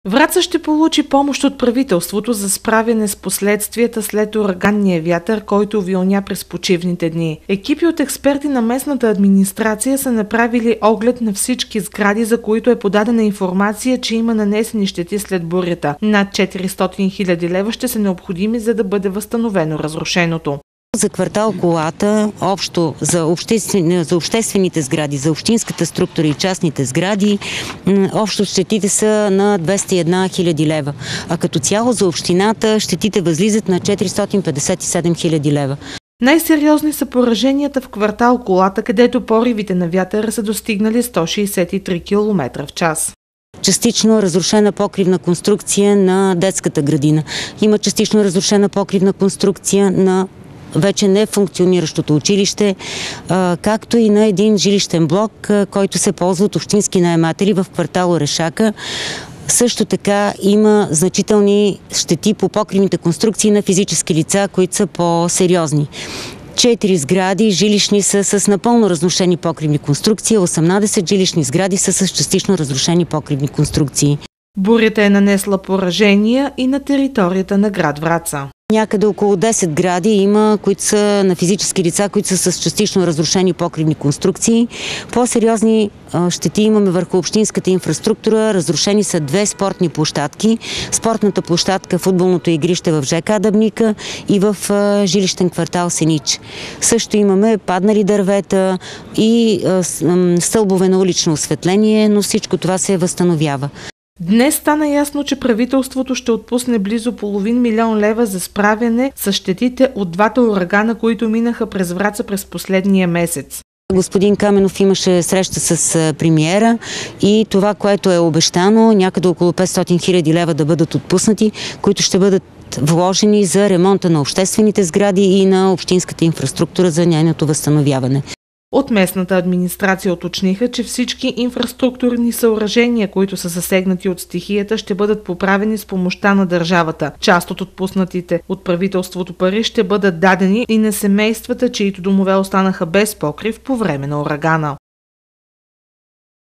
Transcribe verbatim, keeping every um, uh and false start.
Враца ще получи помощ от правителството за справяне с последствията след ураганния вятър, който вилня през почивните дни. Екипи от експерти на местната администрация са направили оглед на всички сгради, за които е подадена информация, че има нанесени щети след бурята. Над четиристотин хиляди лева ще са необходими, за да бъде възстановено разрушеното. За квартал Колата, общо за, обществен, за обществените сгради, за общинската структура и частните сгради, общо щетите са на двеста и една хиляди лева. А като цяло за общината щетите възлизат на четиристотин петдесет и седем хиляди лева. Най-сериозни са пораженията в квартал Колата, където поривите на вятъра са достигнали сто шейсет и три километра в час. Частично разрушена покривна конструкция на детската градина. Има частично разрушена покривна конструкция на вече не функциониращото училище, както и на един жилищен блок, който се ползва от общински наематели в квартал Орешака. Също така има значителни щети по покривните конструкции на физически лица, които са по-сериозни. Четири сгради жилищни са с напълно разрушени покривни конструкции, осемнадесет жилищни сгради са с частично разрушени покривни конструкции. Бурята е нанесла поражения и на територията на град Враца. Някъде около десет гради има, които са на физически лица, които са с частично разрушени покривни конструкции. По-сериозни щети имаме върху общинската инфраструктура. Разрушени са две спортни площадки. Спортната площадка, футболното игрище в ЖК Дъбника и в жилищен квартал Сенич. Също имаме паднали дървета и стълбове на улично осветление, но всичко това се възстановява. Днес стана ясно, че правителството ще отпусне близо половин милион лева за справяне с щетите от двата урагана, които минаха през Враца през последния месец. Господин Каменов имаше среща с премиера и това, което е обещано, някъде около петстотин хиляди лева да бъдат отпуснати, които ще бъдат вложени за ремонта на обществените сгради и на общинската инфраструктура за нейното възстановяване. От местната администрация уточниха, че всички инфраструктурни съоръжения, които са засегнати от стихията, ще бъдат поправени с помощта на държавата. Част от отпуснатите от правителството пари ще бъдат дадени и на семействата, чието домове останаха без покрив по време на урагана.